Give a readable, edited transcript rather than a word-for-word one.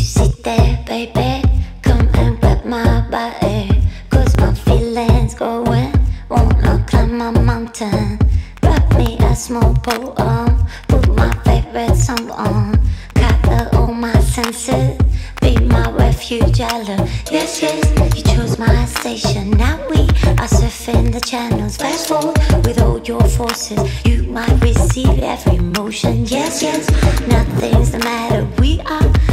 sit there, baby, come and grab my body, 'cause my feelings going, wanna climb my mountain. Wrap me a small poem, put my favorite song on, cover all my senses, be my refuge island. Yes, yes, you chose my station. Now we are surfing the channels. Fast forward with all your forces, you might receive every emotion. Yes, yes, nothing's the matter. We are